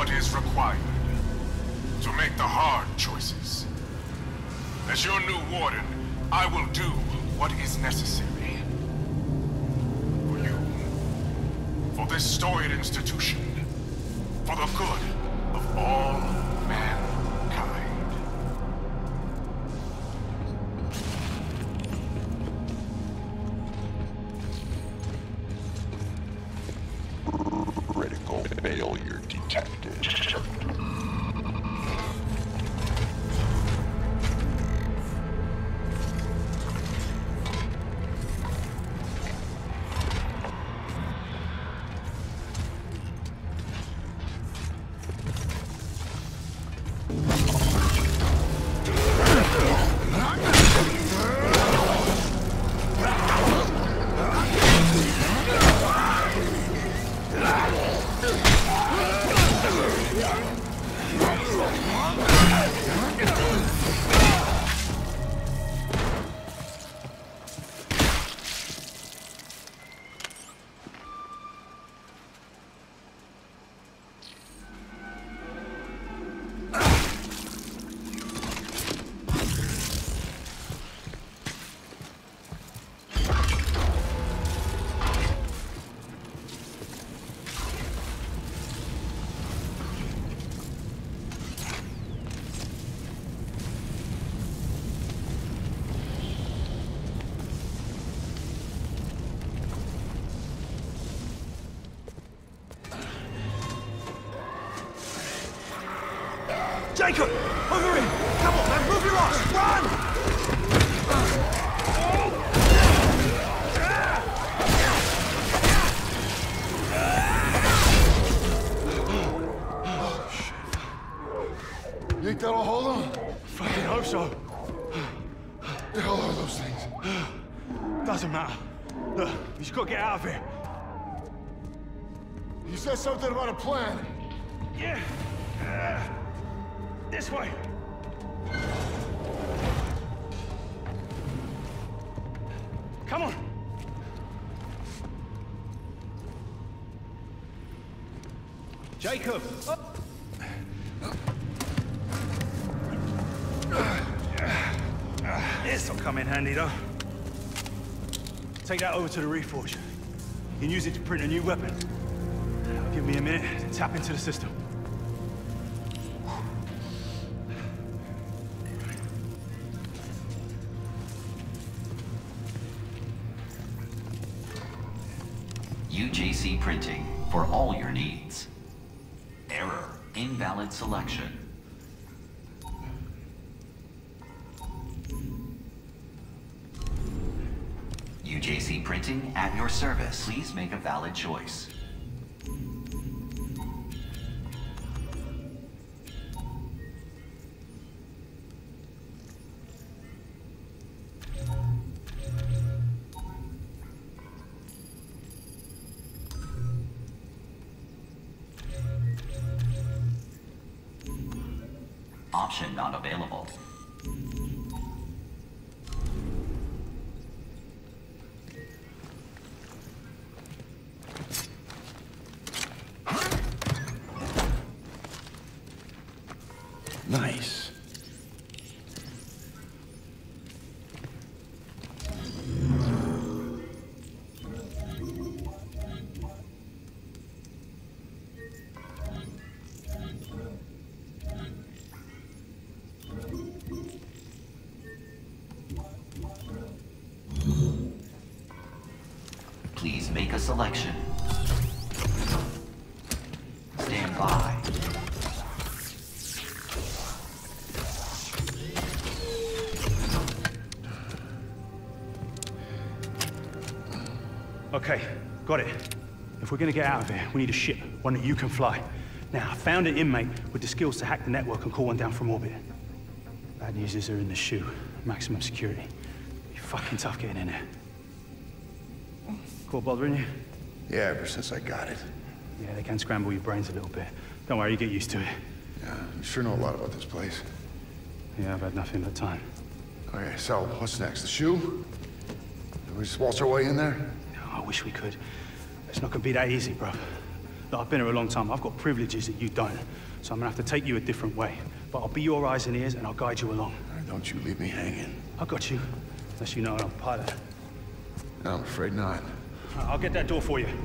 what is required to make the hard choices. As your new warden, I will do what is necessary. For you. For this storied institution. For the good of all mankind. Critical failure detected. Jacob! Over here! Come on, man! Move your ass! Run! You think that'll hold them? Fucking hope so. The hell are those things? Doesn't matter. Look, you just gotta get out of here. You said something about a plan. Yeah. This way. Come on. Jacob. This'll come in handy, though. Take that over to the Reforge. You can use it to print a new weapon. Give me a minute to tap into the system. UJC Printing for all your needs. Error. Invalid selection. UJC Printing at your service. Please make a valid choice. Option not available. Nice. Please make a selection. Stand by. Okay, got it. If we're gonna get out of here, we need a ship, one that you can fly. Now, I found an inmate with the skills to hack the network and call one down from orbit. Bad news is they're in the SHU, maximum security. Be fucking tough getting in there. Cool bothering you? Yeah, ever since I got it. Yeah, they can scramble your brains a little bit. Don't worry, you get used to it. Yeah, you sure know a lot about this place. Yeah, I've had nothing but time. Okay, so what's next? The SHU? Do we just waltz our way in there? Oh, I wish we could. It's not gonna be that easy, bro. Look, I've been here a long time. I've got privileges that you don't. So I'm gonna have to take you a different way. But I'll be your eyes and ears, and I'll guide you along. Don't you leave me hanging. I got you. Unless you know I'm a pilot. No, I'm afraid not. I'll get that door for you.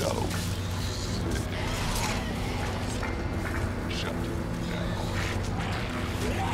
Shut down.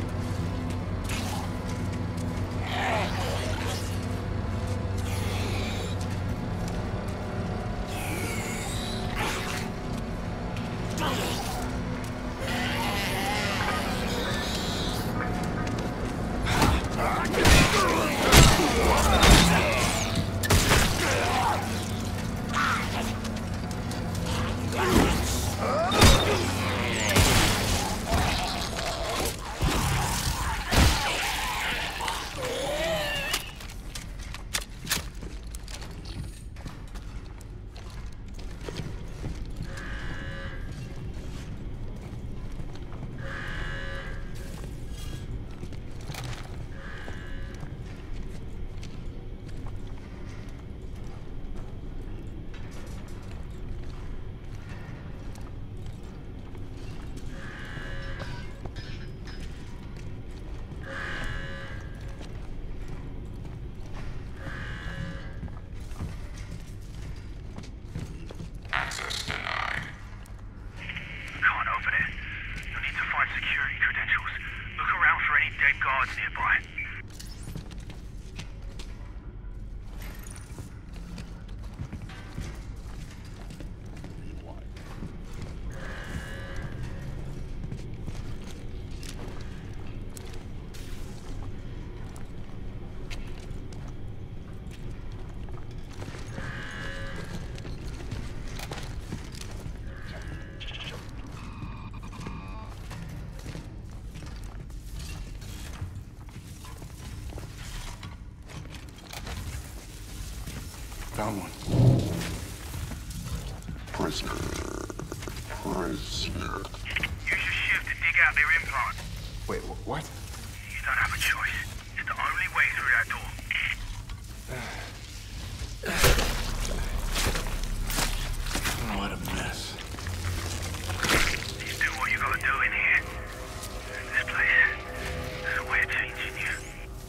Access denied. Can't open it. You'll need to find security credentials. Look around for any dead guards nearby. Found one. Prisoner. Use your shift to dig out their implant. Wait, what? You don't have a choice. It's the only way through that door. Oh, what a mess. You do what you gotta do in here. This place, there's a way of changing you.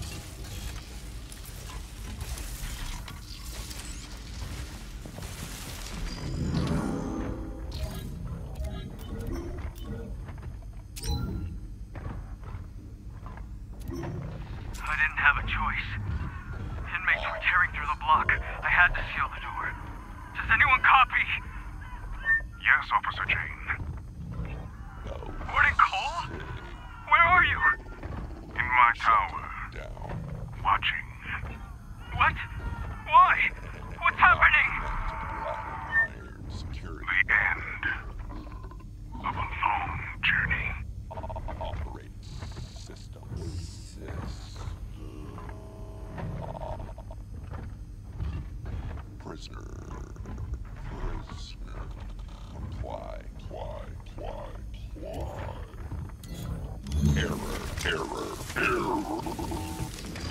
I didn't have a choice. Inmates were tearing through the block. I had to seal the door. Does anyone copy? Yes, Officer Jane. Warden Cole? Where are you? In my tower, Down. watching. What? Why? What's happening? Iron security. The end of a long journey. Operate system. Prisoner. Apply. Error.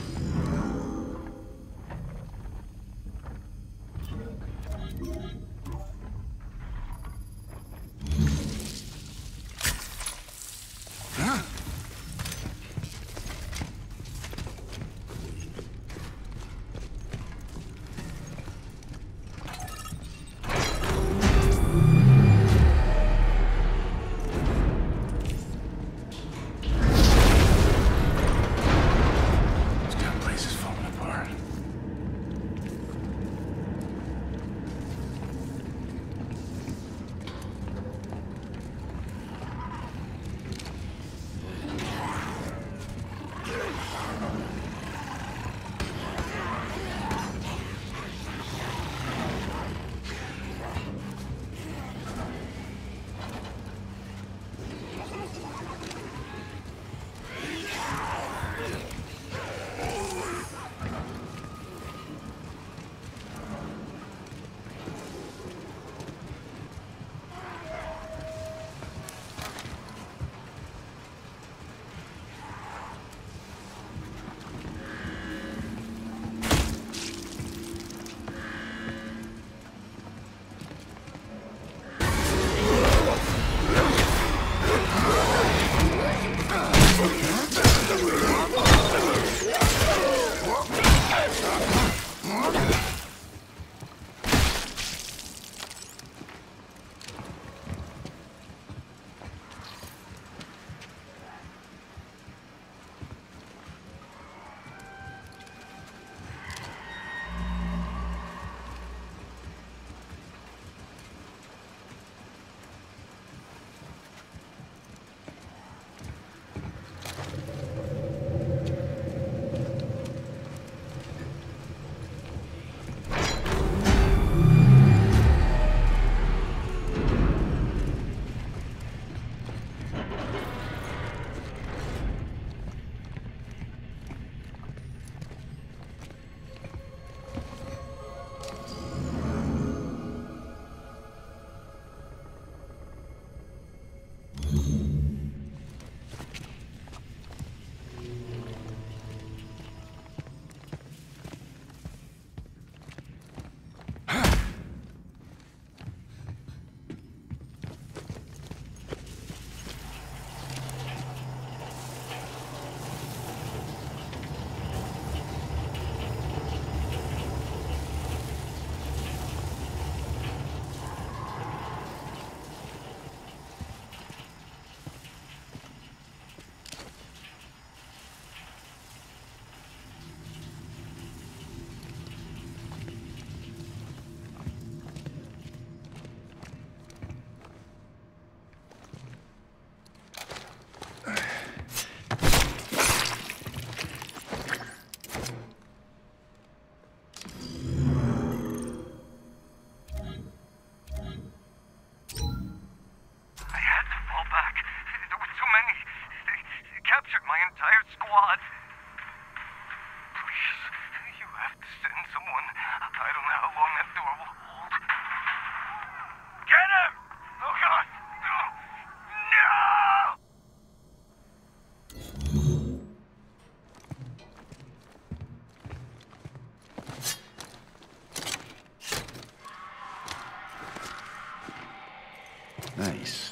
Nice.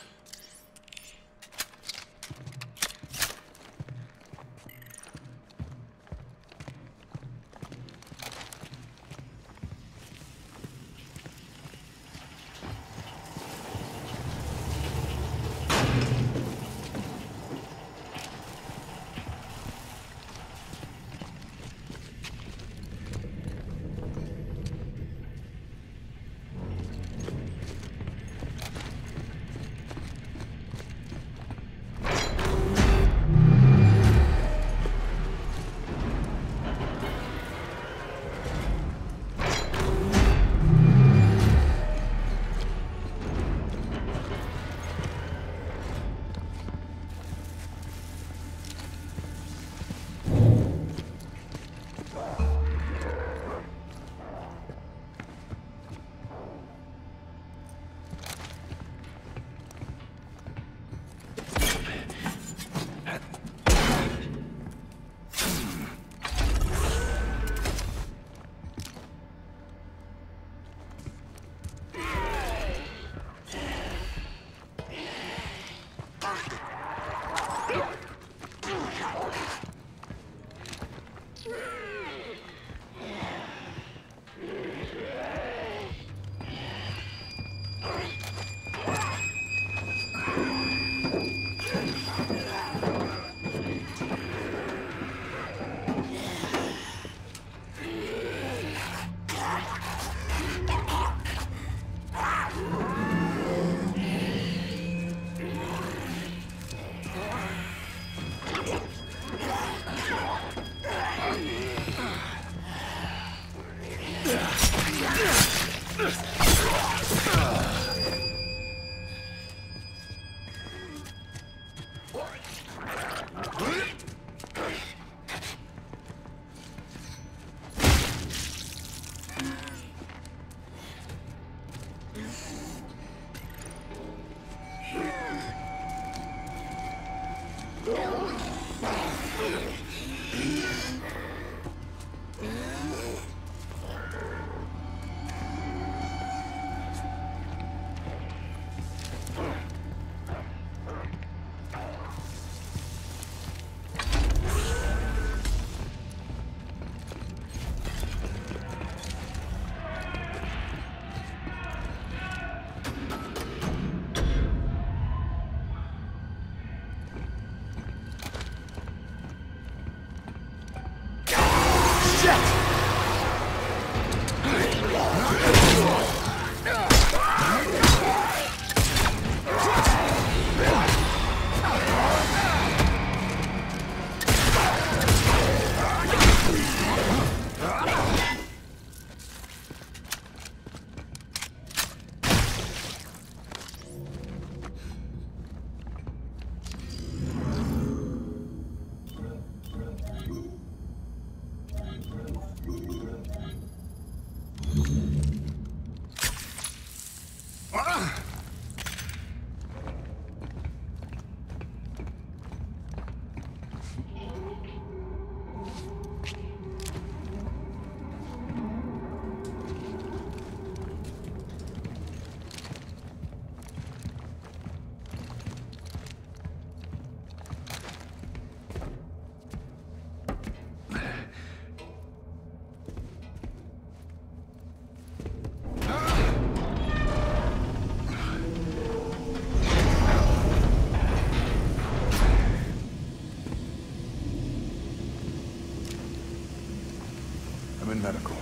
Medical.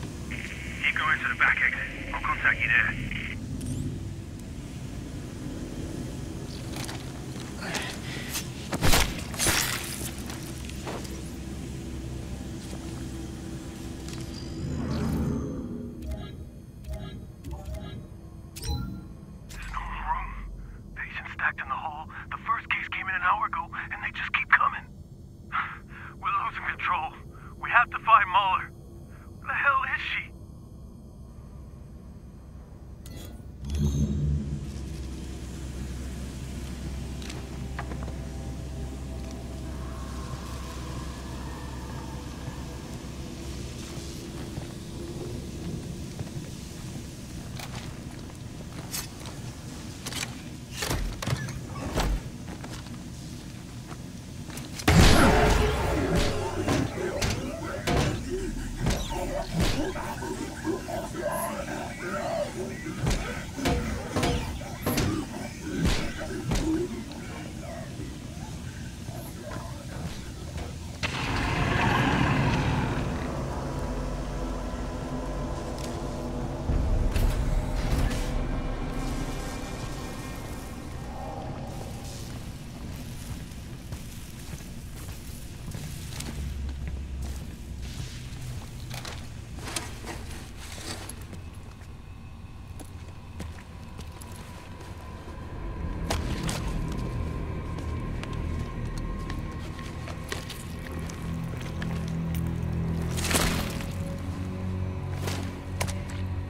Keep going to the back exit. I'll contact you there. There's no more room. Patients stacked in the hall. The first case came in an hour ago, and they just keep coming. We're losing control. We have to find Muller. Where the hell is she?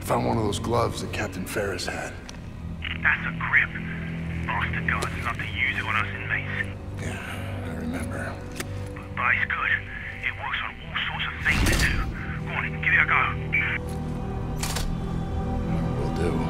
Found one of those gloves that Captain Ferris had. That's a grip. Bastard guards love to use it on us inmates. Yeah, I remember. But it's good. It works on all sorts of things too. Go on, give it a go. Will do.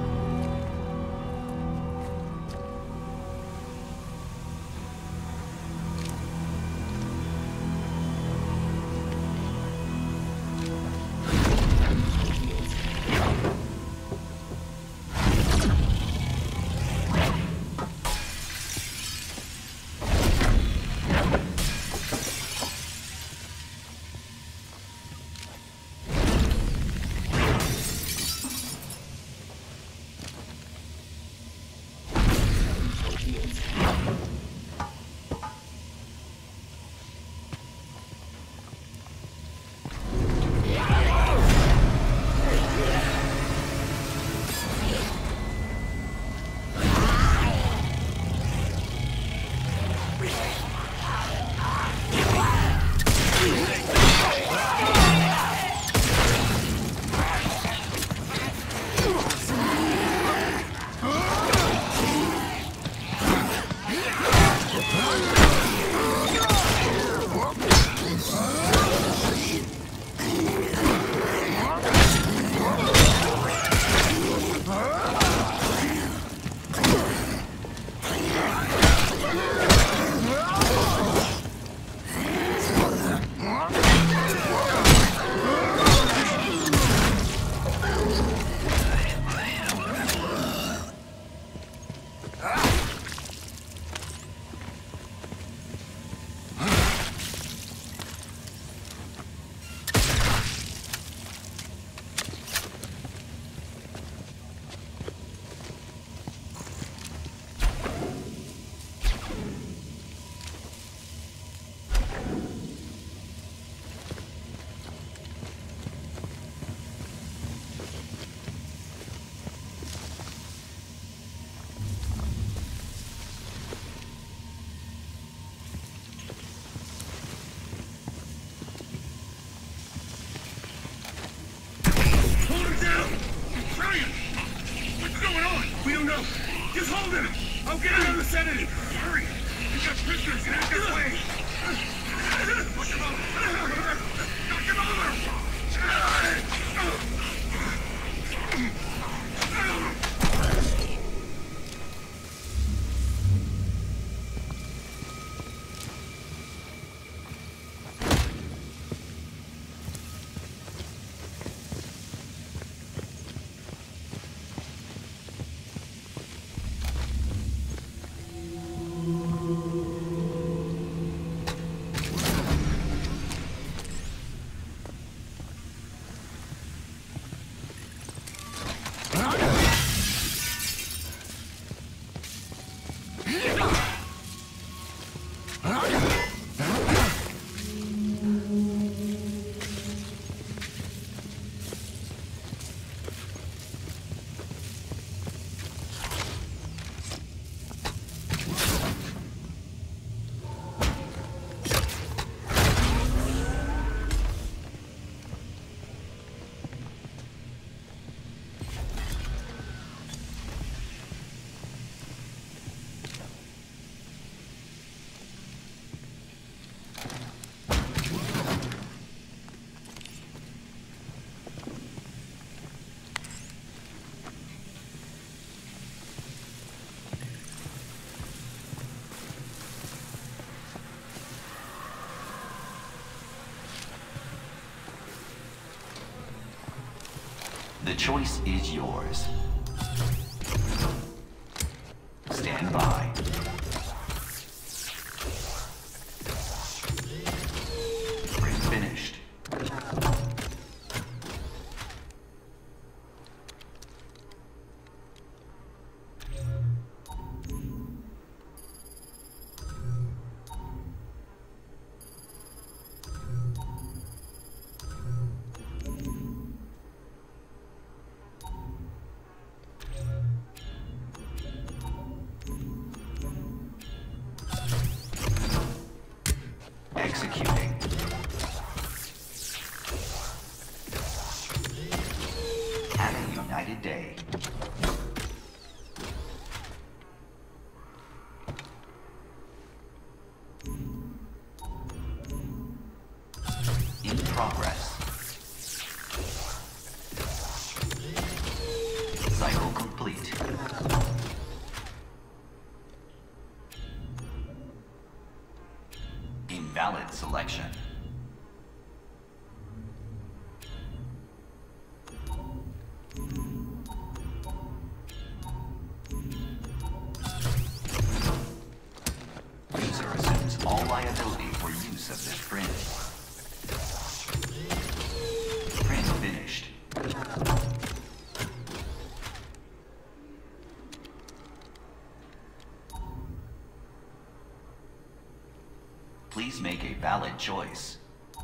Just hold him! I'll get another sedative! Hurry! You got prisoners in this way! Push him over! Knock him over! The choice is yours. Stand by. Finished. United Day. In progress. Cycle complete. Invalid selection. User assumes all liability for use of this print. Print finished. Please make a valid choice.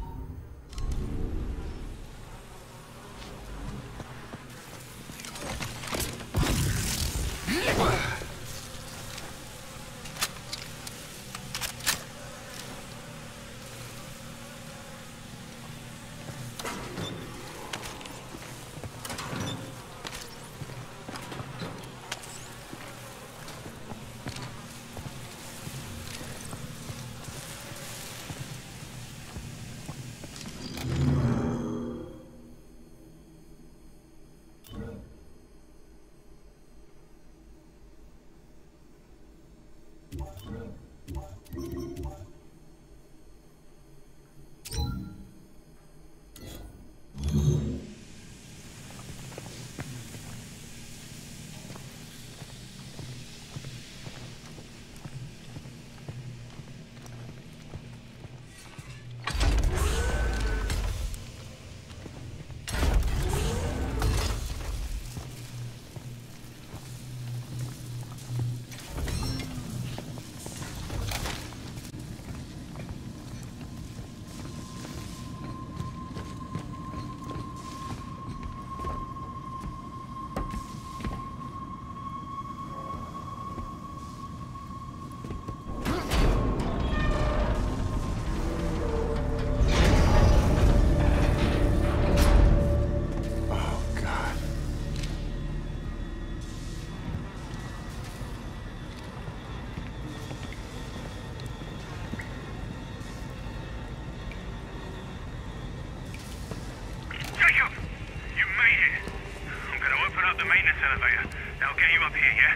That'll get you up here, yeah?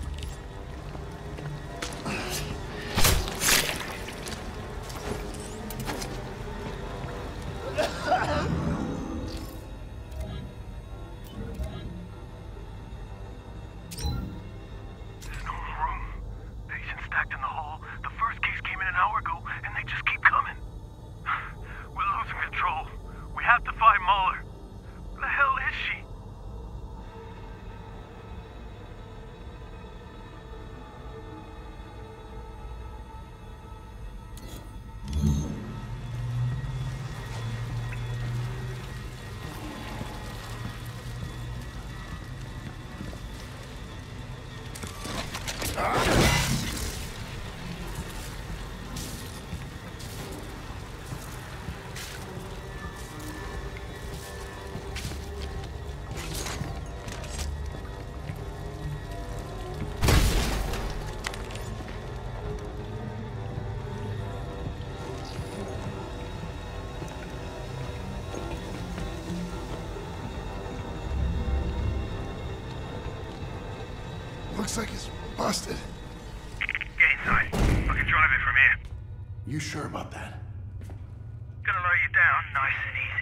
Looks like it's busted. Get inside. I can drive it from here. You sure about that? Gonna lower you down nice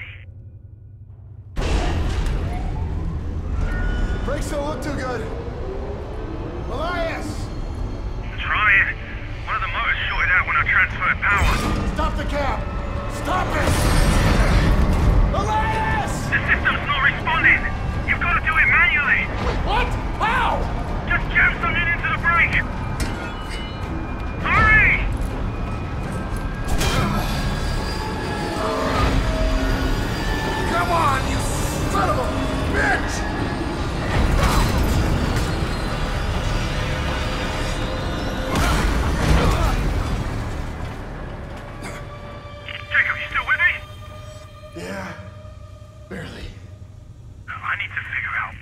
and easy. Brakes don't look too good. Elias! Trying. One of the motors shorted out when I transferred power. Stop the cab! Stop it! Elias! The system's not responding. You've got to do it manually. What? How? Just jam something into the brake! Hurry! Come on, you son of a bitch! Jacob, you still with me?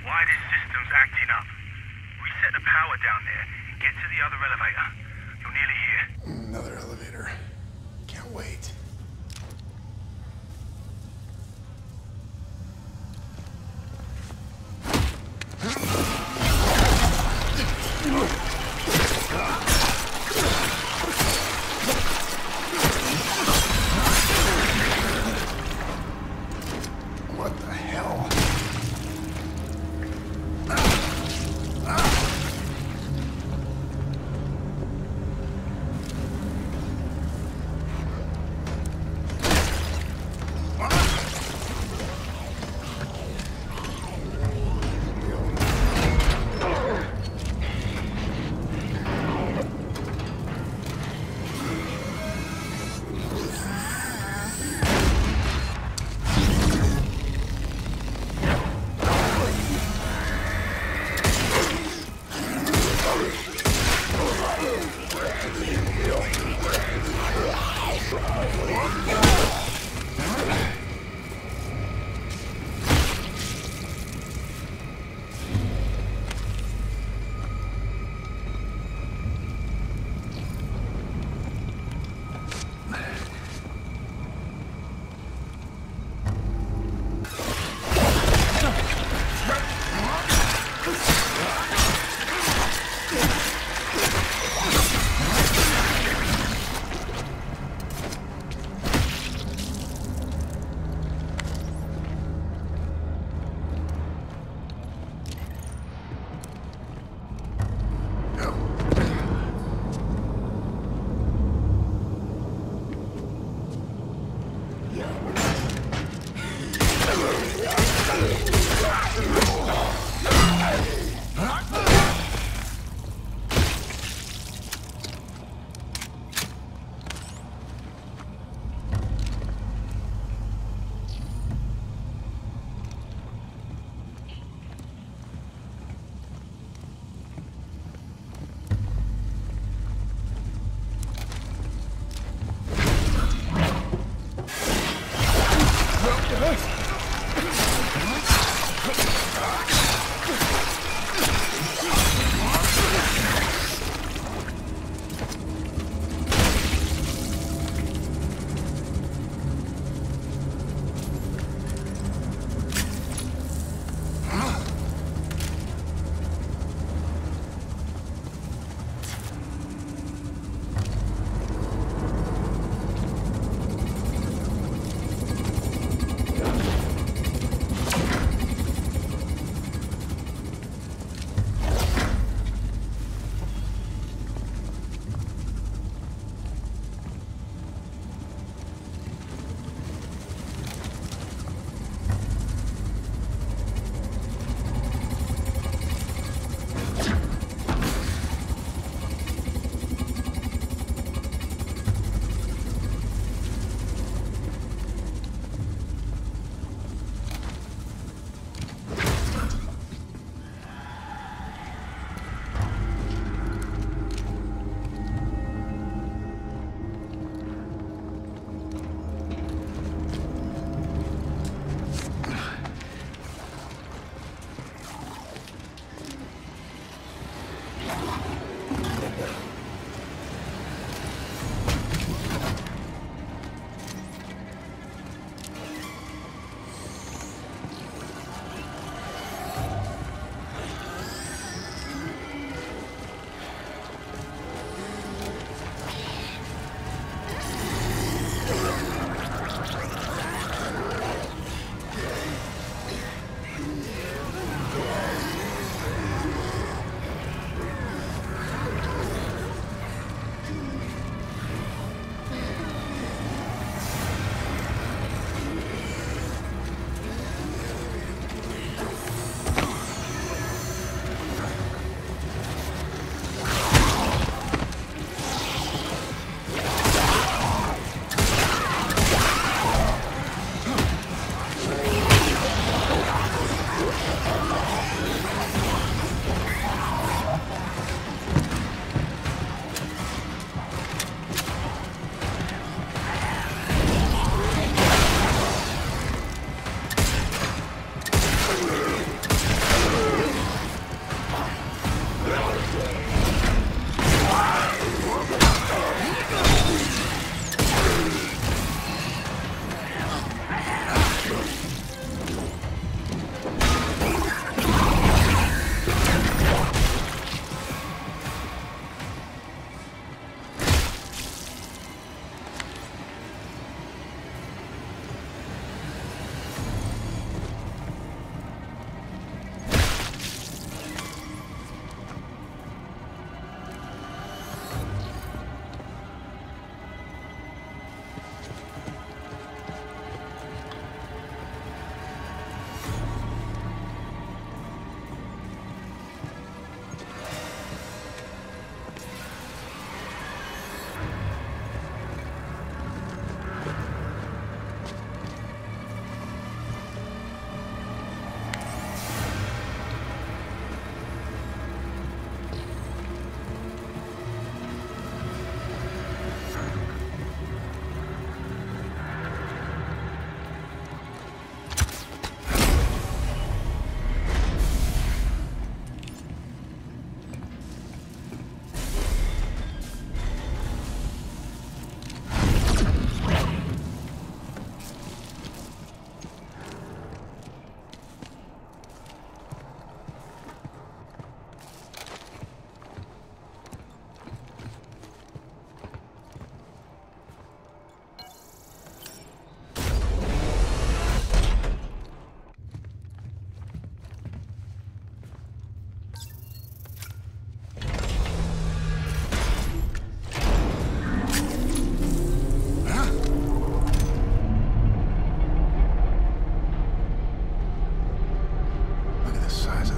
why this system's acting up. Reset the power down there. Get to the other elevator. You're nearly here. Another elevator. Can't wait. What the hell?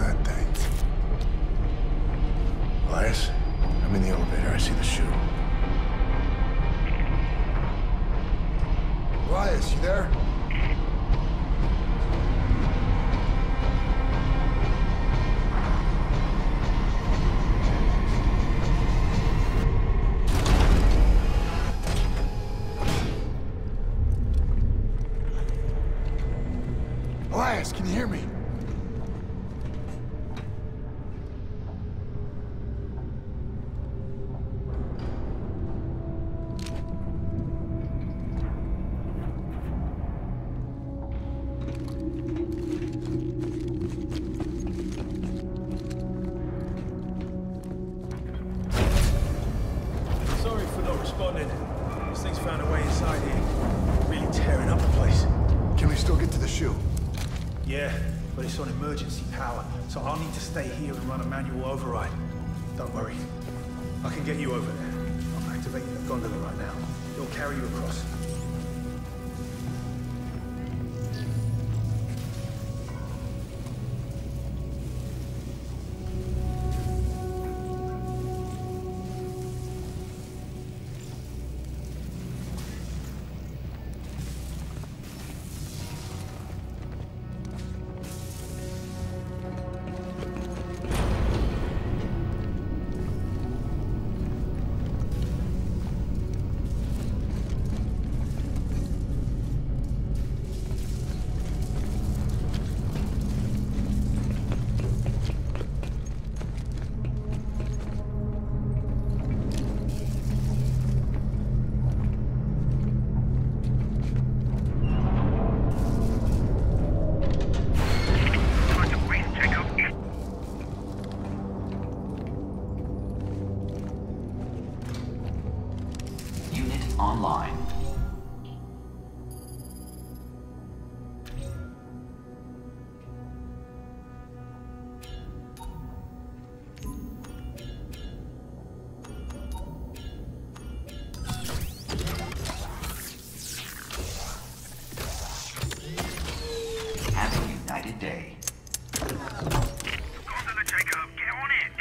that thing. Elias, I'm in the elevator. I see the shoe. Elias, you there? Elias, can you hear me? Sorry for not responding. This thing's found a way inside here. Really tearing up the place. Can we still get to the shoe? Yeah, but it's on emergency power, so I'll need to stay here and run a manual override. Don't worry. I can get you over there. I'm activating the gondola right now. It'll carry you across. Online. Have a united day. Gondola, Jacob, get on it!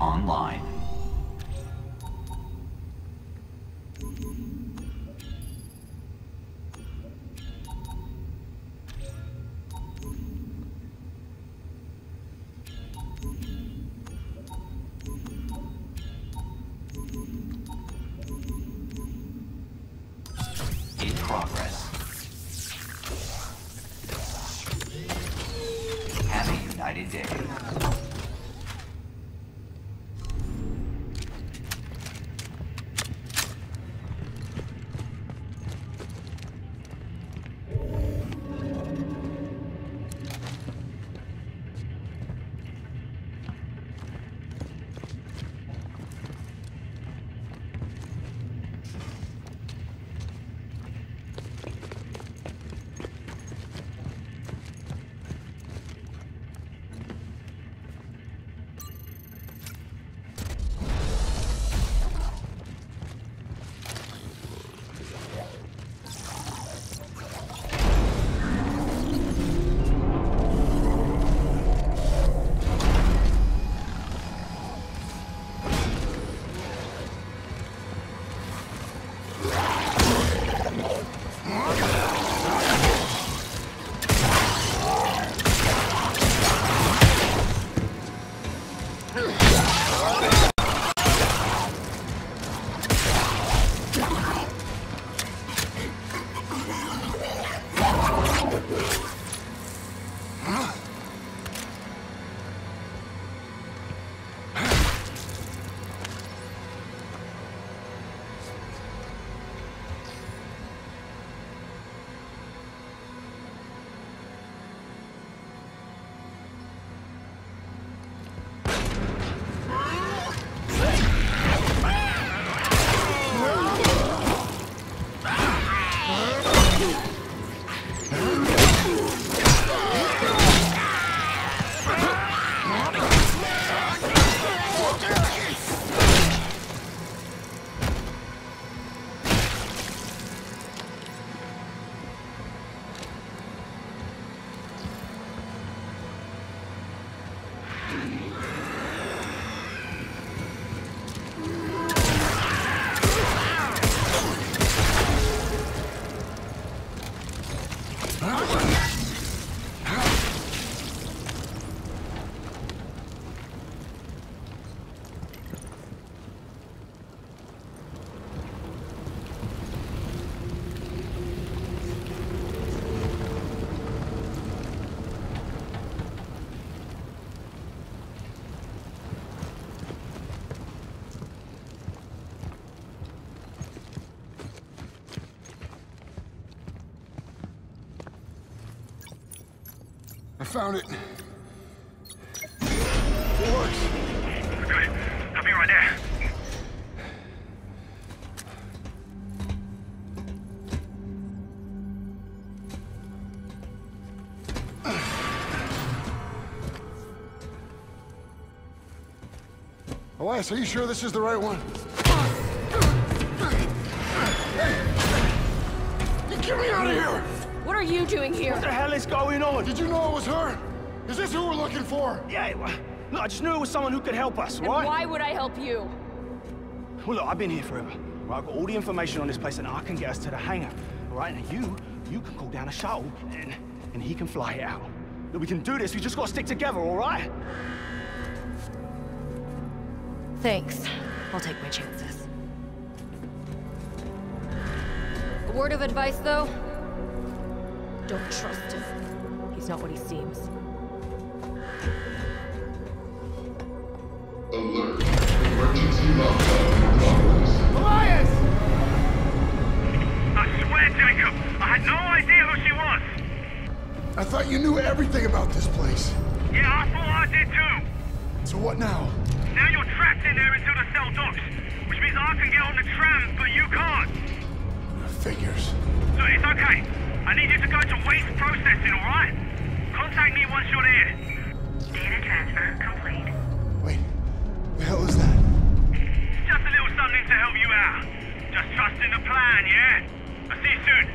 online. In progress. Have a united day. I found it. It works. Good. I'll be right there. Elias, are you sure this is the right one? Hey! Get me out of here! What are you doing here? What the hell is going on? Did you know it was her? Is this who we're looking for? Yeah, well, look, I just knew it was someone who could help us, And right? why would I help you? Well, look, I've been here forever. Right, I've got all the information on this place and I can get us to the hangar. All right, now you can call down a shuttle and he can fly it out. Look, we can do this, we just got to stick together, all right? Thanks. I'll take my chances. A word of advice, though? Don't trust him. He's not what he seems. Alert. Emergency lockdown in progress. Elias! I swear, Jacob, I had no idea who she was. I thought you knew everything about this place. Yeah, I thought I did too. So what now? Now you're trapped in there until the cell docks, which means I can get on the tram, but you can't. Figures. So it's okay. I need you to go to waste processing, alright? Contact me once you're there. Data transfer complete. Wait, the hell is that? It's just a little something to help you out. Just trust in the plan, yeah? I'll see you soon.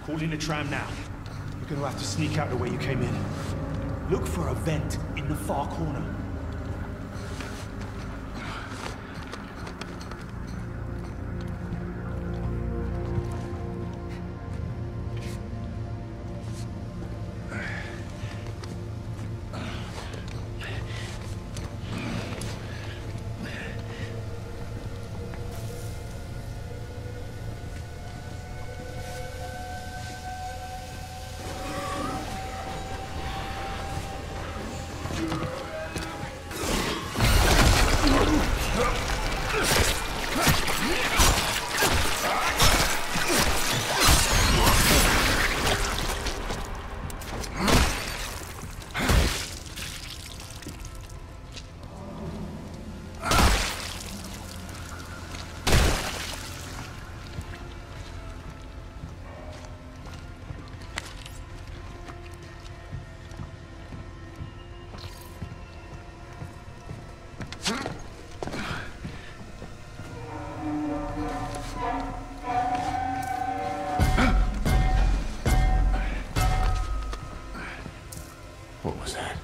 Call in a tram now. You're gonna have to sneak out the way you came in. Look for a vent in the far corner. What was that?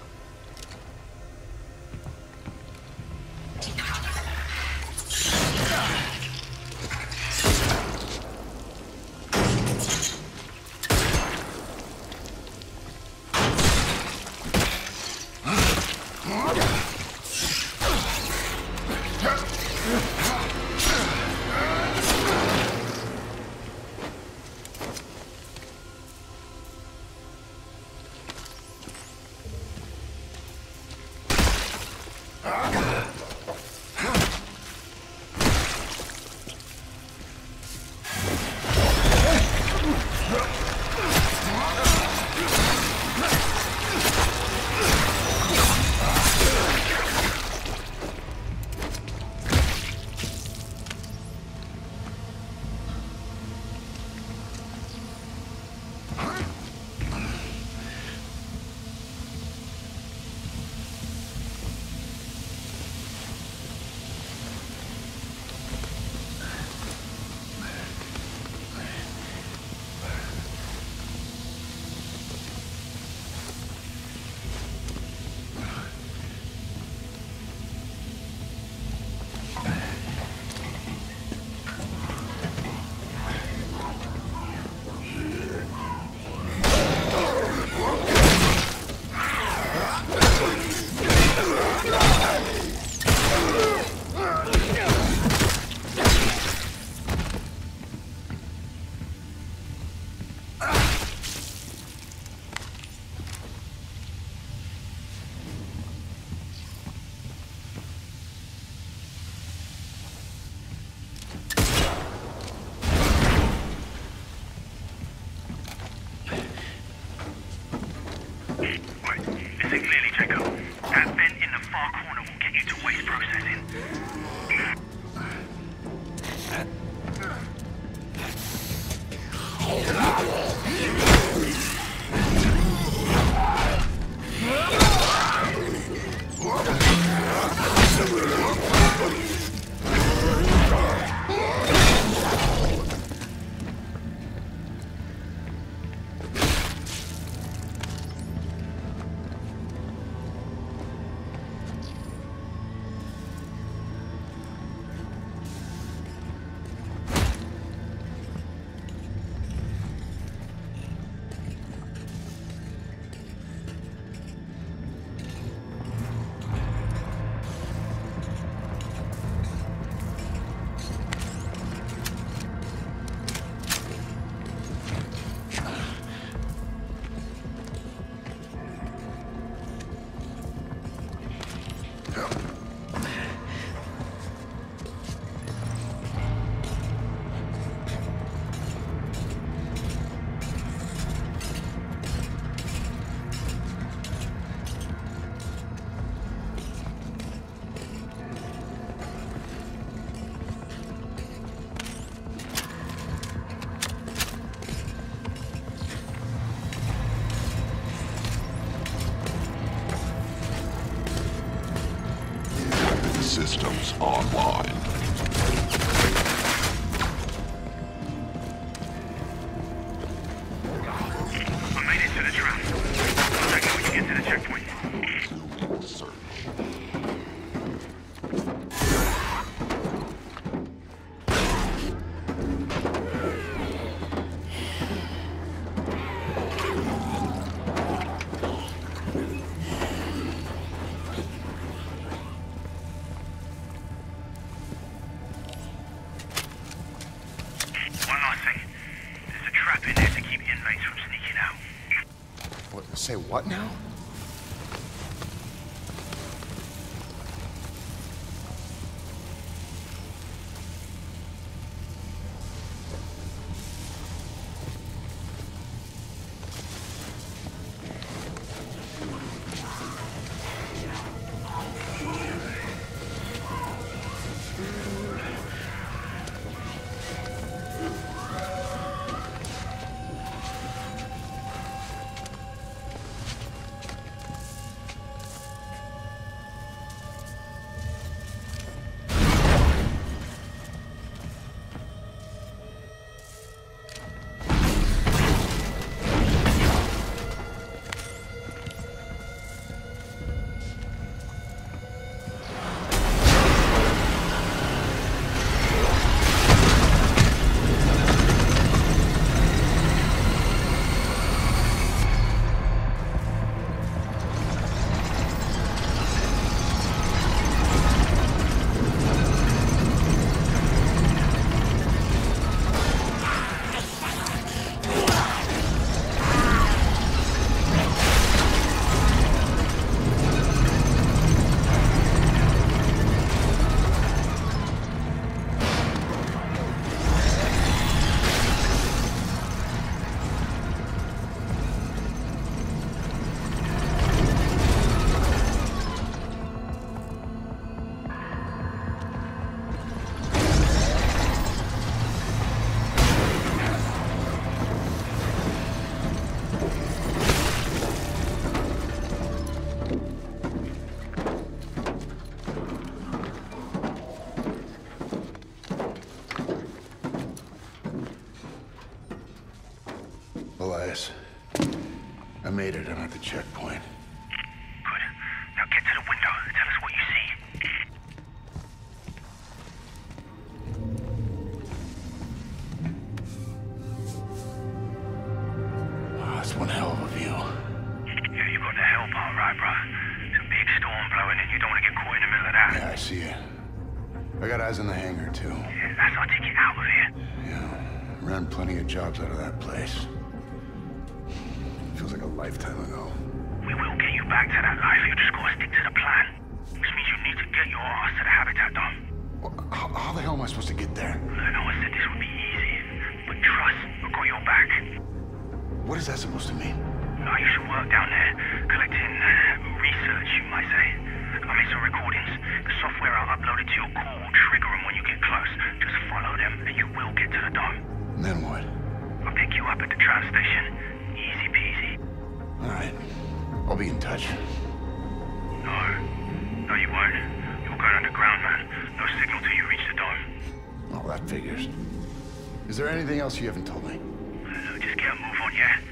Systems online. to the trap. Check it when you get to the checkpoint. Certain. Say what now? Elias, I made it. I'm at the checkpoint. Good. Now get to the window. Tell us what you see. Oh, that's one hell of a view. Yeah, you got the hell part right, bro. It's a big storm blowing and you don't want to get caught in the middle of that. Yeah, I see it. I got eyes on the hangar, too. Yeah, that's our ticket out of here. Yeah, ran plenty of jobs out of that place. Feels like a lifetime ago. We will get you back to that life. You just gotta stick to the plan. Which means you need to get your ass to the habitat dome. Well, how the hell am I supposed to get there? No one said this would be easy. But trust, I've got your back. What is that supposed to mean? No, you should work down there, collecting research, you might say. I made some recordings. The software I uploaded to your core will trigger them when you get close. Just follow them and you will get to the dome. And then what? I'll pick you up at the tram station. Easy peasy. All right. I'll be in touch. No, you won't. You're going underground, man. No signal till you reach the dome. Oh, that figures. Is there anything else you haven't told me? Just get a move on, yeah?